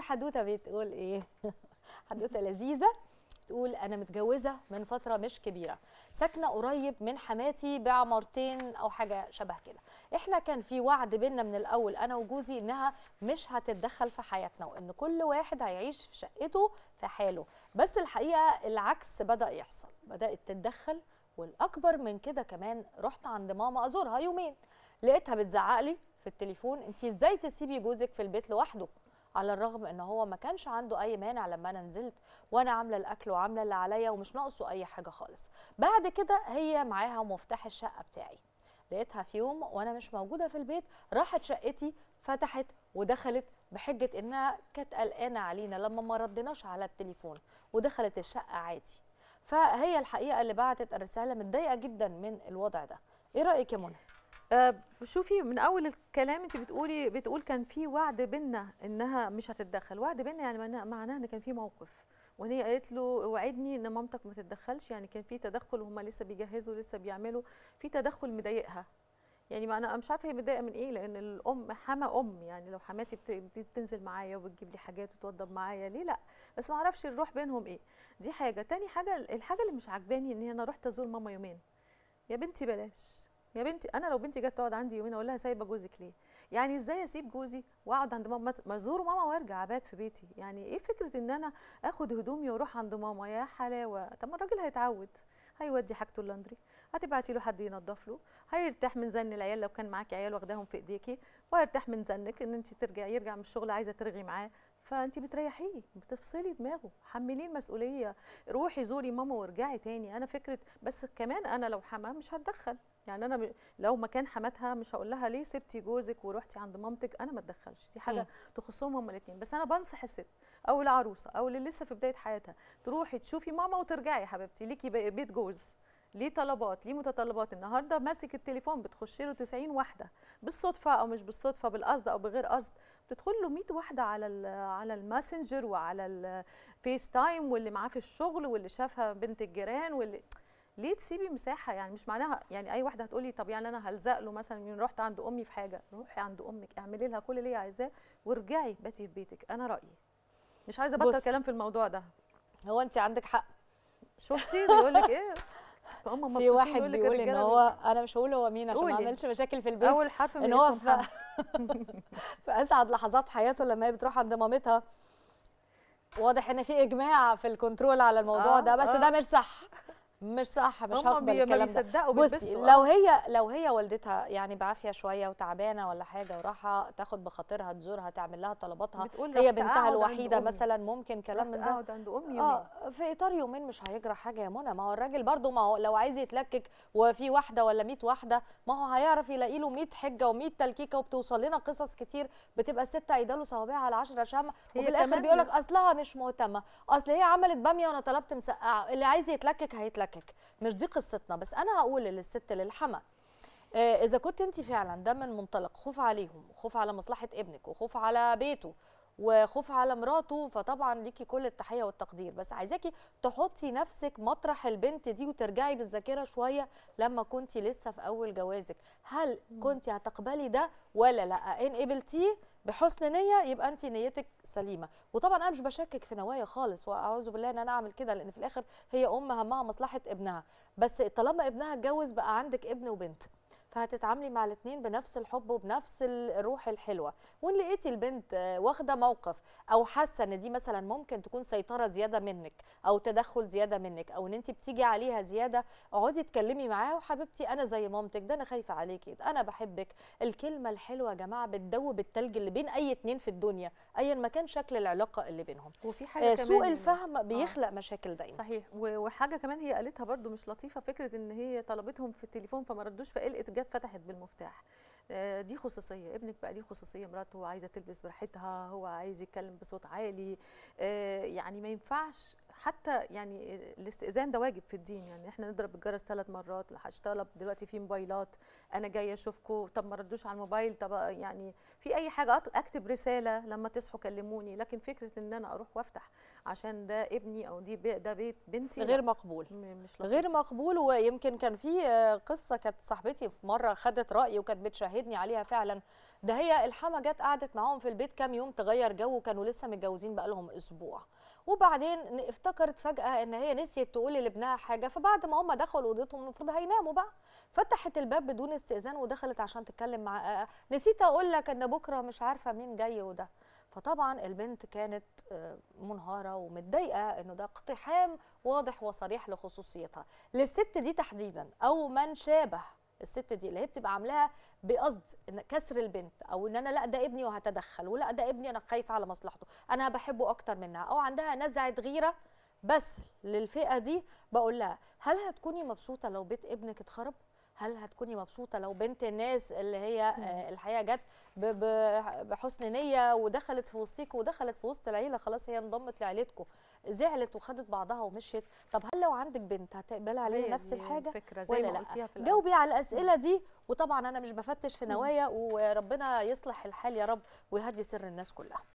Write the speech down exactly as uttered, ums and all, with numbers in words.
اول حدوته بتقول ايه؟ حدوته لذيذه، تقول انا متجوزه من فتره مش كبيره، ساكنه قريب من حماتي بعمارتين او حاجه شبه كده. احنا كان في وعد بينا من الاول انا وجوزي انها مش هتتدخل في حياتنا، وان كل واحد هيعيش في شقته في حاله. بس الحقيقه العكس بدا يحصل، بدات تتدخل. والاكبر من كده كمان، رحت عند ماما ازورها يومين، لقيتها بتزعق لي في التليفون: انت ازاي تسيبي جوزك في البيت لوحده؟ على الرغم ان هو ما كانش عنده اي مانع لما انا نزلت وانا عامله الاكل وعامله اللي عليا ومش ناقصه اي حاجه خالص. بعد كده هي معاها مفتاح الشقه بتاعي، لقيتها في يوم وانا مش موجوده في البيت راحت شقتي، فتحت ودخلت بحجه انها كانت قلقانه علينا لما ما ردناش على التليفون، ودخلت الشقه عادي. فهي الحقيقه اللي بعتت الرساله متضايقه جدا من الوضع ده. ايه رايك يا منى؟ آه شوفي، من اول الكلام انت بتقولي بتقول كان في وعد بينا انها مش هتتدخل. وعد بينا يعني معناه ان كان في موقف، وان هي قالت له وعدني ان مامتك ما تتدخلش، يعني كان في تدخل وهم لسه بيجهزوا لسه بيعملوا في تدخل مضايقها. يعني ما انا مش عارفه هي متضايقه من ايه، لان الام حما ام، يعني لو حماتي بتنزل معايا وبتجيب لي حاجات وتوضب معايا ليه لا؟ بس ما اعرفش نروح بينهم ايه. دي حاجه. تاني حاجه، الحاجه اللي مش عاجباني ان انا رحت ازور ماما يومين. يا بنتي بلاش، يا بنتي انا لو بنتي جت تقعد عندي يومين اقول لها سايبه جوزك ليه؟ يعني ازاي اسيب جوزي واقعد عند ماما؟ ما ازور ماما وارجع ابات في بيتي. يعني ايه فكره ان انا اخد هدومي واروح عند ماما؟ يا حلاوه. طب ما الراجل هيتعود، هيودي حاجته اللاندري، هتبعتي له حد ينظف له، هيرتاح من زن العيال لو كان معاكي عيال واخداهم في ايديكي، وهيرتاح من زنك ان انت ترجعي، يرجع من الشغل عايزه ترغي معاه، فانت بتريحيه، بتفصلي دماغه، حمليه المسؤوليه، روحي زوري ماما وارجعي تاني. انا فكره بس كمان انا لو حما مش هتدخل، يعني انا لو مكان حماتها مش هقول لها ليه سبتي جوزك ورحتي عند مامتك، انا ما اتدخلش، دي حاجه تخصهم هما الاثنين. بس انا بنصح الست او العروسه او اللي لسه في بدايه حياتها تروحي تشوفي ماما وترجعي. يا حبيبتي ليكي بيت جوز، ليه طلبات، ليه متطلبات. النهارده ماسك التليفون بتخش له تسعين واحده بالصدفه او مش بالصدفه، بالقصد او بغير قصد، بتدخل له مية واحده على على الماسنجر وعلى الفيس تايم، واللي معاه في الشغل واللي شافها بنت الجيران واللي. ليه تسيبي مساحه؟ يعني مش معناها يعني اي واحده هتقولي طب يعني انا هلزق له مثلا من رحت عند امي في حاجه، روحي عند امك اعملي لها كل اللي هي عايزاه وارجعي باتي في بيتك. انا رايي، مش عايزه ابطل كلام في الموضوع ده. هو انت عندك حق. شفتي بيقول لك ايه؟ هم في واحد بيقول ان هو، انا مش هقول هو مين عشان ما اعملش مشاكل في البيت، اول حرف من ان هو في, في اسعد لحظات حياته لما هي بتروح عند مامتها. واضح ان في اجماع في الكنترول على الموضوع آه ده، بس آه. ده مش صح، مش صح، مش هقبل الكلام ده. بصي، لو هي لو هي والدتها يعني بعافيه شويه وتعبانه ولا حاجه وراحه تاخد بخاطرها تزورها تعمل لها طلباتها، هي بنتها الوحيده مثلا، ممكن كلام من ده. اقعد عند امي يومين. اه في اطار يومين مش هيجرى حاجه يا منى. ما هو الراجل برضو، ما هو لو عايز يتلكك وفي واحده ولا مية واحده، ما هو هيعرف يلاقي له مية حجه ومية تلكيكه. وبتوصل لنا قصص كتير بتبقى الست عايده له صوابعها على عشرة شمع، وفي الاخر بيقول لك اصلها مش مهتمه، اصل هي عملت باميه وانا طلبت مسقعه. اللي عايز يتلكك هيتلكك، مش دي قصتنا. بس انا هقول للست للحما، آه اذا كنت انت فعلا ده من منطلق خوف عليهم وخوف على مصلحه ابنك وخوف على بيته وخوف على مراته، فطبعا ليكي كل التحيه والتقدير. بس عايزاكي تحطي نفسك مطرح البنت دي وترجعي بالذاكره شويه لما كنتي لسه في اول جوازك. هل كنتي هتقبلي ده ولا لا؟ ان قبلتيه بحسن نيه يبقى انت نيتك سليمه. وطبعا انا مش بشكك في نوايا خالص، واعوذ بالله ان انا اعمل كده، لان في الاخر هي ام همها مصلحه ابنها. بس طالما ابنها اتجوز بقى عندك ابن وبنت، فهتتعاملي مع الاثنين بنفس الحب وبنفس الروح الحلوه. وان لقيتي البنت واخده موقف او حاسه ان دي مثلا ممكن تكون سيطره زياده منك او تدخل زياده منك او ان انت بتيجي عليها زياده، اقعدي اتكلمي معاها: وحبيبتي انا زي مامتك، ده انا خايفه عليكي، انا بحبك. الكلمه الحلوه يا جماعه بتدوب التلج اللي بين اي اتنين في الدنيا ايا ما كان شكل العلاقه اللي بينهم. وفي حاجه آه كمان، سوء الفهم بيخلق آه. مشاكل دايما. صحيح. وحاجه كمان هي قالتها برده مش لطيفه، فكره ان هي طلبتهم في التليفون فما ردوش فقلقت جت فتحت بالمفتاح. دي خصوصيه، ابنك بقى ليه خصوصيه، مراته عايزه تلبس براحتها، هو عايز يتكلم بصوت عالي، يعني ما ينفعش. حتى يعني الاستئذان ده واجب في الدين، يعني احنا نضرب الجرس ثلاث مرات، طلب دلوقتي في موبايلات، انا جايه اشوفكم، طب ما ردوش على الموبايل، طب يعني في اي حاجه اكتب رساله لما تصحوا كلموني. لكن فكره ان انا اروح وافتح عشان ده ابني او دي بي ده بيت بنتي، غير مقبول، مش لطيف. غير مقبول. ويمكن كان في قصه كانت صاحبتي في مره خدت رايي وكانت بتشاهدني عليها فعلا، ده هي الحما جت قعدت معاهم في البيت كام يوم تغير جو، وكانوا لسه متجوزين بقالهم اسبوع، وبعدين افتكرت فجاه ان هي نسيت تقول لابنها حاجه، فبعد ما هم دخلوا اوضتهم المفروض هيناموا بقى، فتحت الباب بدون استئذان ودخلت عشان تتكلم مع نسيت اقول لك ان بكره مش عارفه مين جاي وده. فطبعا البنت كانت منهاره ومتضايقه انه ده اقتحام واضح وصريح لخصوصيتها. للست دي تحديدا او من شابه الست دي اللي هي بتبقى عاملاها بقصد ان كسر البنت، او ان انا لا ده ابني وهتدخل، ولا ده ابني انا خايفه على مصلحته، انا بحبه اكتر منها، او عندها نزعه غيره بس للفئه دي، بقول لها هل هتكوني مبسوطه لو بيت ابنك اتخرب؟ هل هتكوني مبسوطه لو بنت الناس اللي هي آه الحقيقه جت بحسن نيه ودخلت في وسطيك ودخلت في وسط العيله، خلاص هي انضمت لعيلتكم، زعلت وخدت بعضها ومشيت؟ طب هل لو عندك بنت هتقبلي عليها نفس الحاجه زي ولا لا؟ جاوبي على الاسئله دي. وطبعا انا مش بفتش في نوايا، وربنا يصلح الحال يا رب ويهدي سر الناس كلها.